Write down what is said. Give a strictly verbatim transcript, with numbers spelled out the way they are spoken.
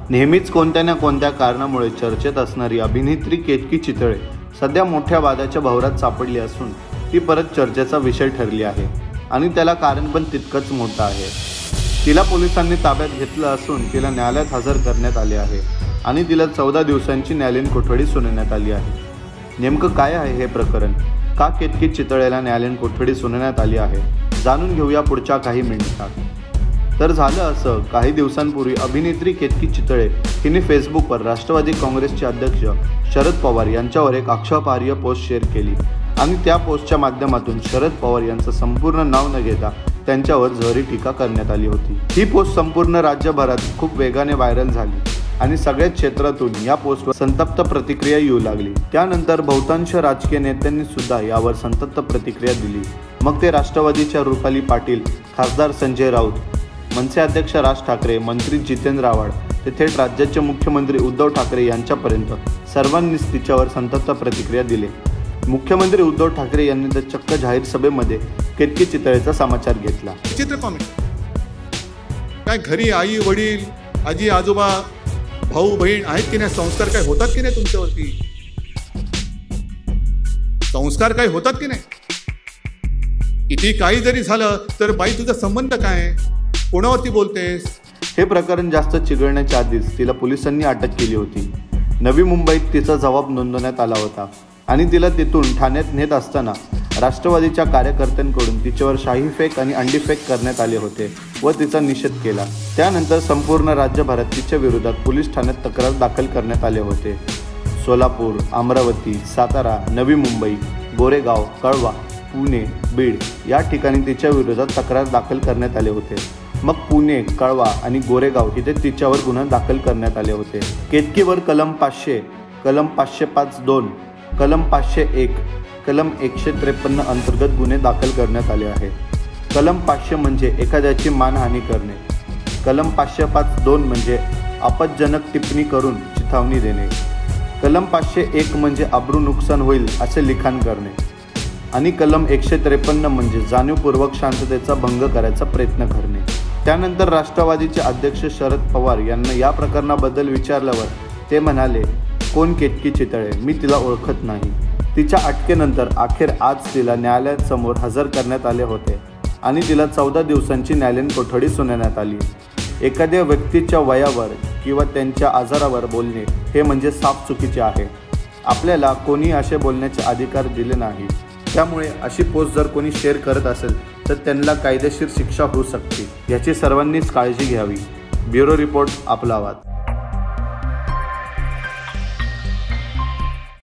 नेहमीच कोणत्या ना कोणत्या कारणामुळे चर्चेत असणारी अभिनेत्री केतकी चितळे सध्या मोठ्या वादाच्या भोवऱ्यात सापडली असून ती परत चर्चेचा विषय ठरली आहे आणि त्याला कारण पण तितकंच मोठं आहे। तिला पोलिसांनी ताब्यात घेतलं असून तिला न्यायालयात हजर करण्यात आले आहे आणि तिला चौदा दिवसांची न्यायालयीन कोठडी सुनावण्यात आली आहे। नेमकं काय आहे हे प्रकरण, का केतकी चितळेला न्यायालयीन कोठडी सुनावण्यात आली आहे, जाणून घेऊया पुढच्या काही मिनिटात। तर झालं असं, काही दिवसांपूर्वी अभिनेत्री केतकी चितळे हिने फेसबुकवर राष्ट्रवादी काँग्रेसचे अध्यक्ष शरद पवार यांच्यावर एक आक्षेपार्ह पोस्ट शेअर केली आणि त्या पोस्टच्या माध्यमातून शरद पवार यांचं संपूर्ण नाव न घेता त्यांच्यावर जहरी टीका करण्यात आली होती। ही पोस्ट संपूर्ण राज्यभरात खूप वेगाने व्हायरल झाली आणि सगळ्याच क्षेत्रातून या पोस्टवर संतप्त प्रतिक्रिया येऊ लागली। त्यानंतर बहुतांश राजकीय नेत्यांनी सुद्धा यावर संतप्त प्रतिक्रिया दिली। मग ते राष्ट्रवादीच्या रुपाली पाटील, खासदार संजय राऊत, मनसे अध्यक्ष राज ठाकरे, मंत्री जितेंद्र आव्हाड ते थेट राज्याचे मुख्यमंत्री उद्धव ठाकरे यांच्यापर्यंत सर्वांनीच तिच्यावर संतप्त प्रतिक्रिया दिली। मुख्यमंत्री उद्धव ठाकरे यांनी तर चक्क जाहीर सभेमध्ये केतकी चितळेचा समाचार घेतला। चित्र कॉमेंट काय घरी आई वडील आजी आजोबा भाऊ बहीण आहेत की नाही, संस्कार काय होतात की नाही तुमच्यावरती, संस्कार काय होतात की नाही, किती काही जरी झालं तर बाई तुझा संबंध काय, कोणावरती बोलतेस। हे प्रकरण जास्त चिघळण्याच्या आधीच तिला पोलिसांनी अटक केली होती। नवी मुंबईत तिचा जबाब नोंदवण्यात आला होता आणि तिला तिथून ठाण्यात नेत असताना राष्ट्रवादीच्या कार्यकर्त्यांकडून तिच्यावर शाही फेक आणि अंडी फेक करण्यात आले होते व तिचा निषेध केला। त्यानंतर संपूर्ण राज्यभरात तिच्या विरोधात पोलीस ठाण्यात तक्रार दाखल करण्यात आले होते। सोलापूर, अमरावती, सातारा, नवी मुंबई, गोरेगाव, कळवा, पुणे, बीड या ठिकाणी तिच्या विरोधात तक्रार दाखल करण्यात आले होते। मग पुणे, कळवा आणि गोरेगाव इथे तिच्यावर गुन्हा दाखल करण्यात आले होते। केतकीवर कलम पाचशे, कलम पाचशे पाच दोन, कलम पाचशे एक, कलम एकशे त्रेपन्न अंतर्गत गुन्हे दाखल करण्यात आले आहेत। कलम पाचशे म्हणजे एखाद्याची मानहानी करणे, कलम पाचशे पाच दोन म्हणजे आपत्तिजनक टिप्पणी करून चिथावणी देणे, कलम पाचशे एक म्हणजे अब्रू नुकसान होईल असे लिखाण करणे आणि कलम एकशे त्रेपन्न म्हणजे जाणीवपूर्वक शांततेचा भंग करायचा प्रयत्न करणे। त्यानंतर राष्ट्रवादीचे अध्यक्ष शरद पवार यांना या प्रकरणाबद्दल विचारल्यावर ते म्हणाले, कोण केतकी चितळे, मी तिला ओळखत नाही। तिच्या अटकेनंतर अखेर आज तिला न्यायालयासमोर हजर करण्यात आले होते आणि तिला चौदा दिवसांची न्यायालयीन कोठडी सुनावण्यात आली। एखाद्या व्यक्तीच्या वयावर किंवा त्यांच्या आजारावर बोलणे हे म्हणजे साफ चुकीचे आहे। आपल्याला कोणी असे बोलण्याचे अधिकार दिले नाही, त्यामुळे अशी पोस्ट जर कोणी शेअर करत असेल तर त्यांना कायदेशीर शिक्षा होऊ शकते, याची सर्वांनीच काळजी घ्यावी। ब्युरो रिपोर्ट, आपला आवाज।